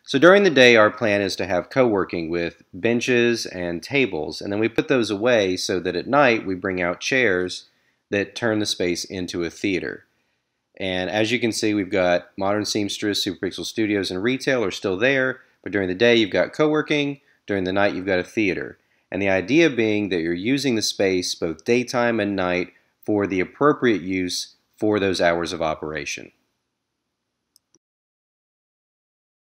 So during the day, our plan is to have co-working with benches and tables, and then we put those away so that at night we bring out chairs that turn the space into a theater. And as you can see, we've got Modern Seamstress, Superpixel Studios, and retail are still there, but during the day you've got co-working, during the night you've got a theater. And the idea being that you're using the space both daytime and night for the appropriate use for those hours of operation.